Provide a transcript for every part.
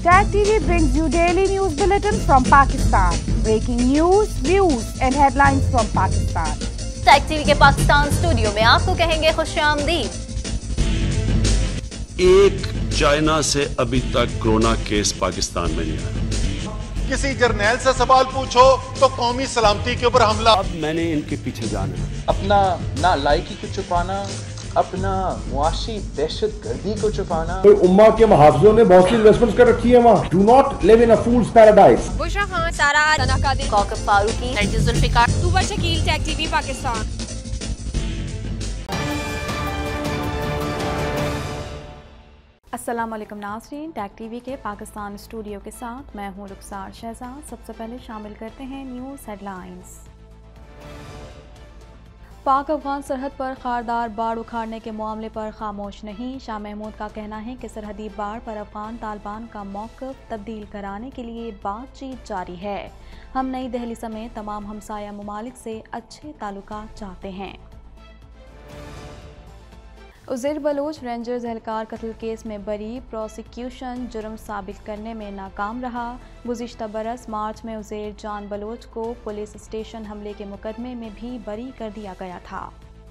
Tag TV brings you daily news bulletin from Pakistan. Breaking news, views and headlines from Pakistan. Tag TV کے Pakistan studio میں آپ کو کہیں گے خوش آمدید. ایک چائنا سے ابھی تک کورونا کیس پاکستان میں نہیں آیا. کسی جرنیل سے سوال پوچھو تو قومی سلامتی کے اوپر حملہ. اب میں نے ان کے پیچھے جانا ہے. اپنا نالائکی کو چھپانا، اپنا معاشی دہشت گردی کو چھپانا. امہ کے محافظوں نے بہت سی انویسٹمنٹس کر رکھی ہے وہاں. Do not live in a fool's paradise. Bushra Khan, Sara Sana Qadri, Kokab Farooqui, Nargis Zulfiqar, Tooba Shakeel. Tag TV Pakistan. السلام علیکم ناظرین، ٹیگ ٹی وی کے پاکستان اسٹوڈیو کے ساتھ میں ہوں رخسار شہزاد. سب سے پہلے شامل کرتے ہیں news head lines. Pak Afghan سرحد پر خاردار باڑ اکھاڑنے کے معاملے پر خاموش نہیں. شاہ محمود کا کہنا ہے کہ سرحدی باڑ پر افغان طالبان کا موقف تبدیل کرانے کے لیے بات چیت جاری ہے. ہم نئی دہلی سمیت تمام ہمسایہ ممالک سے اچھے تعلقات چاہتے ہیں. عزیر بلوچ رینجرز اہلکار قتل کیس میں بری. پروسیکیوشن جرم ثابت کرنے میں ناکام رہا. گزشتہ برس مارچ میں عزیر جان بلوچ کو پولیس اسٹیشن حملے کے مقدمے میں بھی بری کر دیا گیا تھا.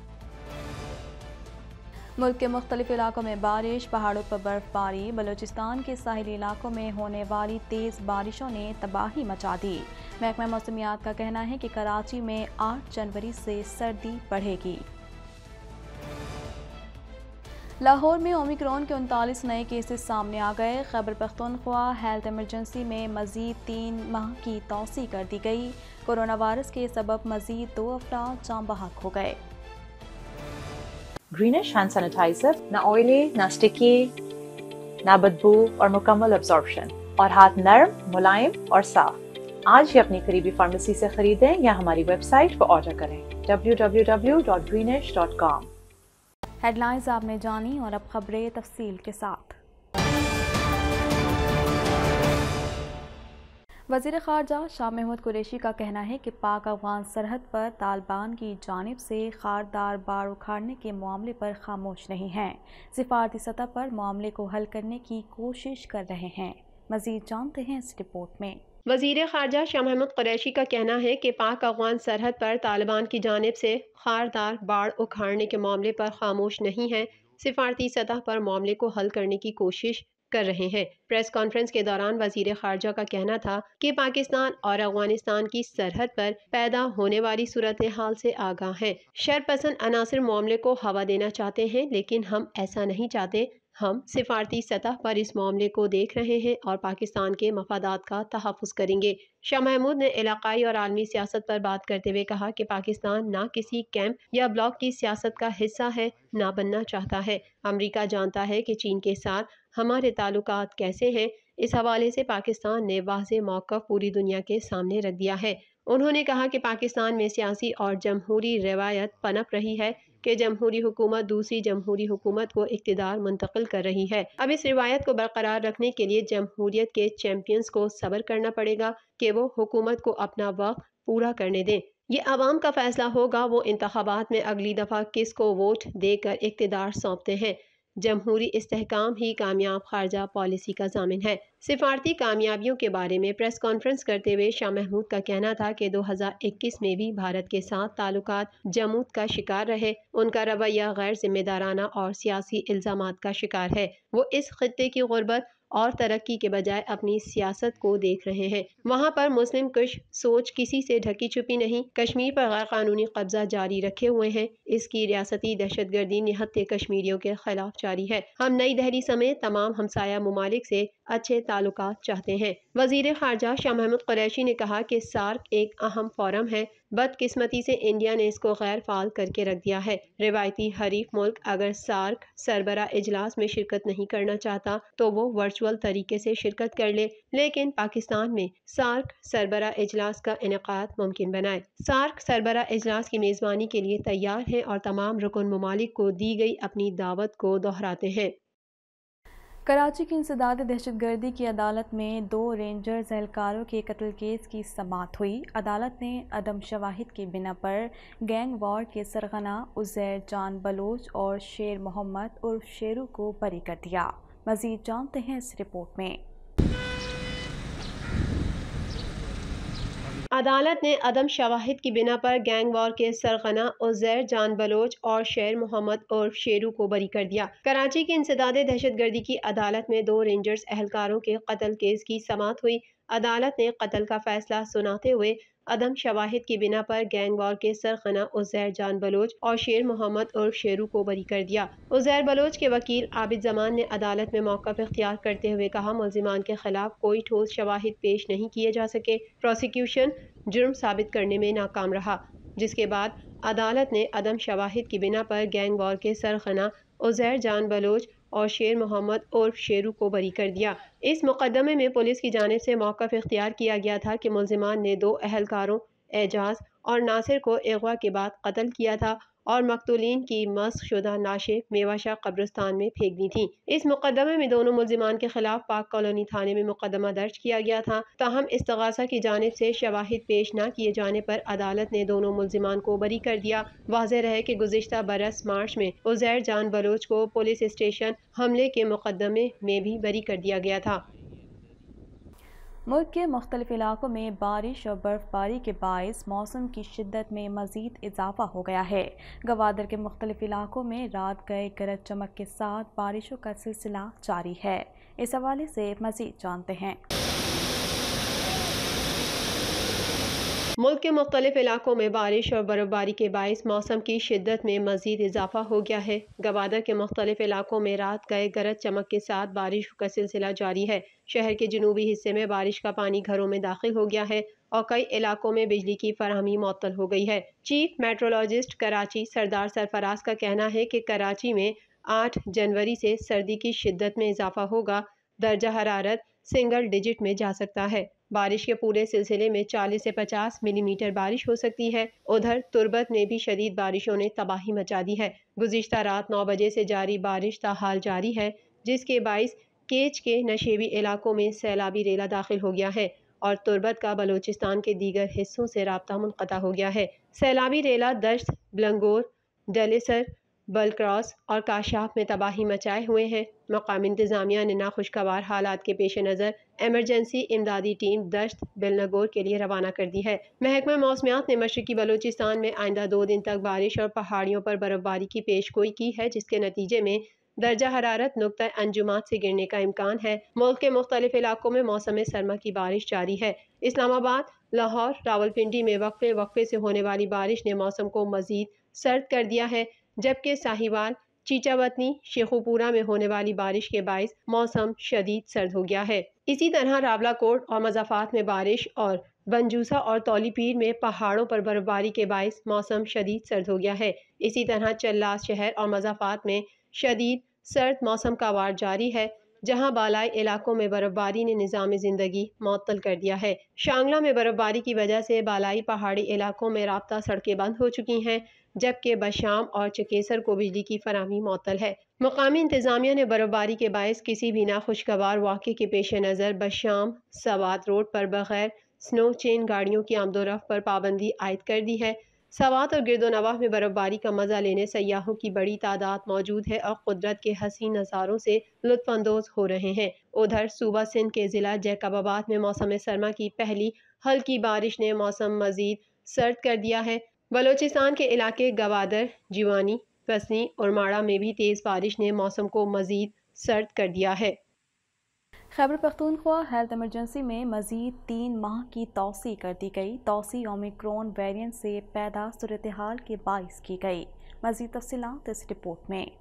ملک کے مختلف علاقوں میں بارش، پہاڑوں پر برف باری. بلوچستان کے ساحلی علاقوں میں ہونے والی تیز بارشوں نے تباہی مچا دی. محکمہ موسمیات کا کہنا ہے کہ کراچی میں 8 جنوری سے سردی بڑھے گی. لاہور میں اومیکرون کے 39 نئے کیسز سامنے آ گئے. خیبر پختونخوا ہیلتھ ایمرجنسی میں مزید 3 ماہ کی توسیع کر دی گئی. کورونا وائرس کے سبب مزید 2 افراد جاں بحق ہو گئے. گرینش ہینڈ سینیٹائزر نہ آئلی، نہ اسٹکی، نہ بدبو اور مکمل ابزارپشن، اور ہاتھ نرم، ملائم اور صاف. آج ہی اپنی قریبی فارمیسی سے خریدیں یا ہماری ویب سائٹ پر آرڈر کریں www.greenish.com. ہیڈ لائنز آپ نے جانی اور اب خبریں تفصیل کے ساتھ. وزیر خارجہ شاہ محمود قریشی کا کہنا ہے کہ پاک افغان سرحد پر طالبان کی جانب سے خاردار باڑ اکھاڑنے کے معاملے پر خاموش نہیں ہیں. سفارتی سطح پر معاملے کو حل کرنے کی کوشش کر رہے ہیں. مزید جانتے ہیں اس رپورٹ میں. وزیر خارجہ شاہ محمود قریشی کا کہنا ہے کہ پاک افغان سرحد پر طالبان کی جانب سے خاردار باڑ اکھاڑنے کے معاملے پر خاموش نہیں ہیں. سفارتی سطح پر معاملے کو حل کرنے کی کوشش کر رہے ہیں. پریس کانفرنس کے دوران وزیر خارجہ کا کہنا تھا کہ پاکستان اور افغانستان کی سرحد پر پیدا ہونے والی صورتحال سے آگاہ ہیں. شر پسند عناصر معاملے کو ہوا دینا چاہتے ہیں، لیکن ہم ایسا نہیں چاہتے. ہم سفارتی سطح پر اس معاملے کو دیکھ رہے ہیں اور پاکستان کے مفادات کا تحفظ کریں گے. شاہ محمود نے علاقائی اور عالمی سیاست پر بات کرتے ہوئے کہا کہ پاکستان نہ کسی کیمپ یا بلاک کی سیاست کا حصہ ہے، نہ بننا چاہتا ہے. امریکہ جانتا ہے کہ چین کے ساتھ ہمارے تعلقات کیسے ہیں. اس حوالے سے پاکستان نے واضح موقف پوری دنیا کے سامنے رکھ دیا ہے. انہوں نے کہا کہ پاکستان میں سیاسی اور جمہوری روایت پنپ رہی ہے کہ جمہوری حکومت دوسری جمہوری حکومت کو اقتدار منتقل کر رہی ہے. اب اس روایت کو برقرار رکھنے کے لیے جمہوریت کے چیمپئنز کو صبر کرنا پڑے گا کہ وہ حکومت کو اپنا وقت پورا کرنے دیں. یہ عوام کا فیصلہ ہوگا وہ انتخابات میں اگلی دفعہ کس کو ووٹ دے کر اقتدار سونپتے ہیں. جمہوری استحکام ہی کامیاب خارجہ پالیسی کا ضامن ہے. سفارتی کامیابیوں کے بارے میں پریس کانفرنس کرتے ہوئے شاہ محمود کا کہنا تھا کہ 2021 میں بھی بھارت کے ساتھ تعلقات جمود کا شکار رہے. ان کا رویہ غیر ذمہ دارانہ اور سیاسی الزامات کا شکار ہے. وہ اس خطے کی غربت اور ترقی کے بجائے اپنی سیاست کو دیکھ رہے ہیں. وہاں پر مسلم کش سوچ کسی سے ڈھکی چھپی نہیں. کشمیر پر غیر قانونی قبضہ جاری رکھے ہوئے ہیں. اس کی ریاستی دہشت گردی نہتے کشمیریوں کے خلاف جاری ہے. ہم نئی دہلی سمیت تمام ہمسایہ ممالک سے اچھے تعلقات چاہتے ہیں. وزیر خارجہ شاہ محمود قریشی نے کہا کہ سارک ایک اہم فورم ہے. بدقسمتی سے انڈیا نے اس کو غیر فعال کر کے رکھ دیا ہے. روایتی حریف ملک اگر سارک سربراہ اجلاس میں شرکت نہیں کرنا چاہتا تو وہ ورچوئل طریقے سے شرکت کر لے، لیکن پاکستان میں سارک سربراہ اجلاس کا انعقاد ممکن بنائے. سارک سربراہ اجلاس کی میزبانی کے لیے تیار ہے اور تمام رکن ممالک کو دی گئی اپنی دعوت کو دہراتے ہیں. کراچی کی انسداد دہشت گردی کی عدالت میں 2 رینجرز اہلکاروں کے قتل کیس کی سماعت ہوئی. عدالت نے عدم شواہد کی بنا پر گینگ وار کے سرغنہ عزیر جان بلوچ اور شیر محمد عرف شیرو کو بری کر دیا. مزید جانتے ہیں اس رپورٹ میں. عدالت نے عدم شواہد کی بنا پر گینگ وار کے سرغنہ عزیر جان بلوچ اور شیر محمد عرف شیرو کو بری کر دیا۔ کراچی کی انسداد دہشت گردی کی عدالت میں 2 رینجرز اہلکاروں کے قتل کیس کی سماعت ہوئی۔ عدالت نے قتل کا فیصلہ سناتے ہوئے عدم شواہد کی بنا پر گینگ وار کے سرغنہ عزیر جان بلوچ اور شیر محمد عرف شیرو کو بری کر دیا۔ عزیر بلوچ کے وکیل عابد زمان نے عدالت میں موقف اختیار کرتے ہوئے کہا، ملزمان کے خلاف کوئی ٹھوس شواہد پیش نہیں کیے جا سکے۔ پروسیکیوشن جرم ثابت کرنے میں ناکام رہا، جس کے بعد عدالت نے عدم شواہد کی بنا پر گینگ وار کے سرغنہ عزیر جان بلوچ اور شیر محمد عرف شیرو کو بری کر دیا۔ اس مقدمے میں پولیس کی جانب سے موقف اختیار کیا گیا تھا کہ ملزمان نے 2 اہلکاروں اعجاز اور ناصر کو اغوا کے بعد قتل کیا تھا اور مقتولین کی مسخ شدہ لاشیں میوہ شاہ قبرستان میں پھینک دی تھیں۔ اس مقدمے میں دونوں ملزمان کے خلاف پاک کالونی تھانے میں مقدمہ درج کیا گیا تھا، تاہم استغاثہ کی جانب سے شواہد پیش نہ کیے جانے پر عدالت نے دونوں ملزمان کو بری کر دیا۔ واضح رہے کہ گزشتہ برس مارچ میں عزیر جان بلوچ کو پولیس اسٹیشن حملے کے مقدمے میں بھی بری کر دیا گیا تھا۔ ملک کے مختلف علاقوں میں بارش اور برف باری کے باعث موسم کی شدت میں مزید اضافہ ہو گیا ہے۔ گوادر کے مختلف علاقوں میں رات گئے گرج چمک کے ساتھ بارشوں کا سلسلہ جاری ہے۔ اس حوالے سے مزید جانتے ہیں۔ ملک کے مختلف علاقوں میں بارش اور برف باری کے باعث موسم کی شدت میں مزید اضافہ ہو گیا ہے۔ گوادر کے مختلف علاقوں میں رات گئے گرج چمک کے ساتھ بارش کا سلسلہ جاری ہے۔ شہر کے جنوبی حصے میں بارش کا پانی گھروں میں داخل ہو گیا ہے اور کئی علاقوں میں بجلی کی فراہمی معطل ہو گئی ہے۔ چیف میٹرولوجسٹ کراچی سردار سرفراز کا کہنا ہے کہ کراچی میں 8 جنوری سے سردی کی شدت میں اضافہ ہوگا، درجہ حرارت سنگل ڈیجٹ میں جا سکتا ہے۔ بارش کے پورے سلسلے میں 40 سے 50 ملی میٹر بارش ہو سکتی ہے۔ ادھر تربت میں بھی شدید بارشوں نے تباہی مچا دی ہے۔ گزشتہ رات 9 بجے سے جاری بارش تاحال جاری ہے، جس کے باعث کیچ کے نشیبی علاقوں میں سیلابی ریلا داخل ہو گیا ہے اور تربت کا بلوچستان کے دیگر حصوں سے رابطہ منقطع ہو گیا ہے۔ سیلابی ریلا دشت، بلنگور، ڈیلیسر، بلکراس اور کاشاف میں تباہی مچائے ہوئے ہیں۔ مقامی انتظامیہ نے ناخوشگوار حالات کے پیش نظر ایمرجنسی امدادی ٹیم دشت بلنگور کے لیے روانہ کر دی ہے۔ محکمہ موسمیات نے مشرقی بلوچستان میں آئندہ 2 دن تک بارش اور پہاڑیوں پر برف باری کی پیش گوئی کی ہے، جس کے نتیجے میں درجہ حرارت نقطہ انجماد سے گرنے کا امکان ہے۔ ملک کے مختلف علاقوں میں موسم سرما کی بارش جاری ہے۔ اسلام آباد، لاہور، راولپنڈی میں وقفے وقفے سے ہونے والی بارش نے موسم کو مزید سرد کر دیا ہے، جبکہ ساہیوال، چیچا وطنی، شیخوپورہ میں ہونے والی بارش کے باعث موسم شدید سرد ہو گیا ہے۔ اسی طرح راولا کوٹ اور مضافات میں بارش اور بنجوسا اور تولی پیر میں پہاڑوں پر برف باری کے باعث موسم شدید سرد ہو گیا ہے۔ اسی طرح چلاس شہر اور مضافات میں شدید سرد موسم کا وار جاری ہے، جہاں بالائی علاقوں میں برف باری نے نظام زندگی معطل کر دیا ہے۔ شانگلہ میں برف باری کی وجہ سے بالائی پہاڑی علاقوں میں رابطہ سڑکیں بند ہو چکی ہیں، جبکہ بشام اور چکیسر کو بجلی کی فراہمی معطل ہے۔ مقامی انتظامیہ نے برف باری کے باعث کسی بھی ناخوشگوار واقعے کے پیش نظر بشام سوات روڈ پر بغیر سنو چین گاڑیوں کی آمد و رفت پر پابندی عائد کر دی ہے۔ سوات اور گرد و نواح میں برف باری کا مزہ لینے سیاحوں کی بڑی تعداد موجود ہے اور قدرت کے حسین نظاروں سے لطف اندوز ہو رہے ہیں۔ ادھر صوبہ سندھ کے ضلع جیکب آباد میں موسم سرما کی پہلی ہلکی بارش نے موسم مزید سرد کر دیا ہے۔ بلوچستان کے علاقے گوادر، جیوانی، پسنی اور ماڑا میں بھی تیز بارش نے موسم کو مزید سرد کر دیا ہے۔ خیبر پختونخوا ہیلتھ ایمرجنسی میں مزید 3 ماہ کی توسیع کر دی گئی۔ توسیع اومیکرون ویریئنٹ سے پیدا صورتحال کے باعث کی گئی۔ مزید تفصیلات اس رپورٹ میں۔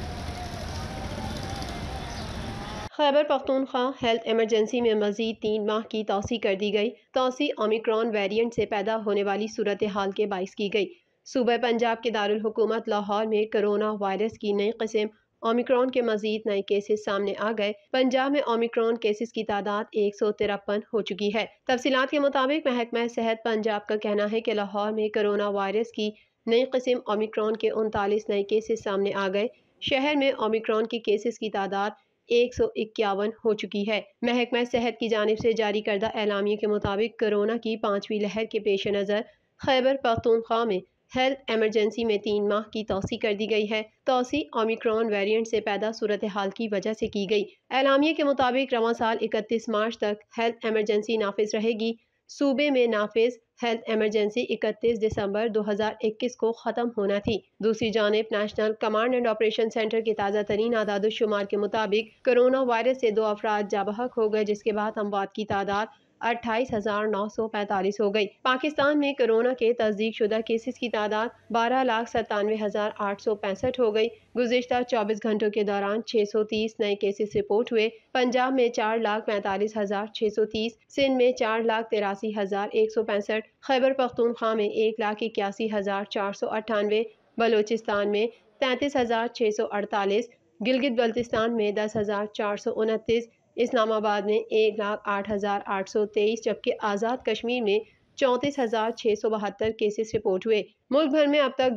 خیبر پختونخوا ہیلتھ ایمرجنسی میں مزید 3 ماہ کی توسیع کر دی گئی۔ توسیع اومیکرون ویریئنٹ سے پیدا ہونے والی صورتحال کے باعث کی گئی۔ صوبہ پنجاب کے دارالحکومت لاہور میں کرونا وائرس کی نئی قسم اومیکرون کے مزید نئے کیسز سامنے آ گئے۔ پنجاب میں اومیکرون کیسز کی تعداد 153 ہو چکی ہے۔ تفصیلات کے مطابق محکمہ صحت پنجاب کا کہنا ہے کہ لاہور میں کرونا وائرس کی نئی قسم اومیکرون کے 39 نئے کیسز سامنے آ گئے۔ شہر میں اومیکرون کی کیسز کی تعداد 151 ہو چکی ہے۔ محکمہ صحت کی جانب سے جاری کردہ اعلامیے کے مطابق کرونا کی 5ویں لہر کے پیش نظر خیبر پختونخوا میں ہیلتھ ایمرجنسی میں 3 ماہ کی توسیع کر دی گئی ہے۔ توسیع اومیکرون ویریئنٹ سے پیدا صورتحال کی وجہ سے کی گئی۔ اعلامیے کے مطابق رواں سال 31 مارچ تک ہیلتھ ایمرجنسی نافذ رہے گی۔ सूबे में नाफिज हेल्थ इमरजेंसी 31 दिसंबर 2021 को ख़त्म होना थी। दूसरी जानिब national command and operation centre के ताज़ा तरीन आदाद-ओ-शुमार के मुताबिक कोरोना वायरस से 2 अफराद जाबहक हो गए, जिसके बाद अमवात की तादाद 28,945 हो गई। पाकिस्तान में कोरोना के तस्दीक शुदा केसेस की तादाद 12,97,865 हो गई। गुज़िश्ता 24 घंटों के दौरान 630 नए केसेस रिपोर्ट हुए। पंजाब में 4,45,630, सिंध में 4,83,165, खैबर पख्तूनख्वा में 1,81,498, बलोचिस्तान में 33,648, गिलगित बल्तिस्तान में 10,429, इस्लामाबाद में 1,08,823, जबकि आज़ाद कश्मीर में 34,672 केसेस रिपोर्ट हुए। मुल्क भर में अब तक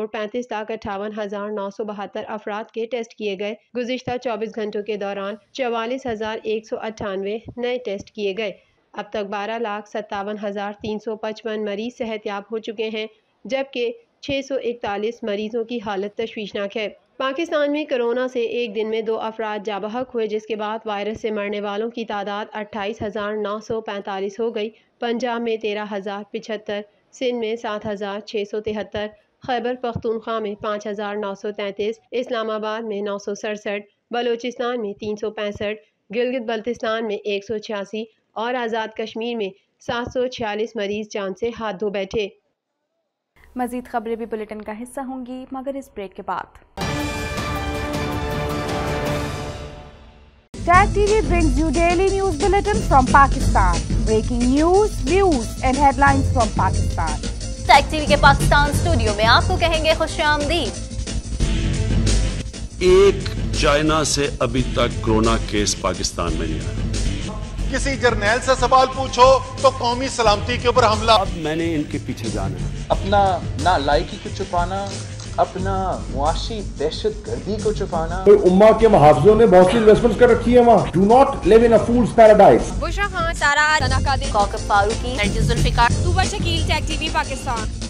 2,35,58,972 अफराद के टेस्ट किए गए। गुज़िश्ता 24 घंटों के दौरान 44,198 नए टेस्ट किए गए। अब तक 12,57,355 मरीज सेहतयाब हो चुके हैं, जबकि 641 मरीजों की हालत तशवीशनाक है। पाकिस्तान में कोरोना से एक दिन में 2 अफराद जाबहक हुए, जिसके बाद वायरस से मरने वालों की तादाद 28,945 हो गई। पंजाब में 13,075, सिंध में 7,673, खैबर पख्तूनख्वा में 5,933, इस्लामाबाद में 967, बलोचिस्तान में 365, गिलगित बल्तिस्तान में 186 और आज़ाद कश्मीर में 746 मरीज जान से हाथ धो बैठे। मज़ीद खबरें भी बुलेटिन का हिस्सा होंगी, मगर इस ब्रेक के बाद। Tag TV brings you daily news bulletin from Pakistan. Breaking news, views and headlines from Pakistan. Tag TV के पाकिस्तान स्टूडियो में आपको कहेंगे खुशामदीद। एक चाइना से अभी तक कोरोना केस पाकिस्तान में नहीं आया। किसी जर्नैल से सवाल पूछो तो कौमी सलामती के ऊपर हमला। अब मैंने इनके पीछे जाना है। अपना ना लायकी को छुपाना, अपना मुआशी दहशत गर्दी को छुपाना। तो उम्मा के मुहाफ़िज़ों ने बहुत सी इन्वेस्टमेंट्स कर रखी है वहाँ। Do not live in a fool's paradise. Bushra Khan, Sara, Sana Qadir, Kaukab Farooqui, Zulfiqar, Tooba Shakeel, Tag TV Pakistan.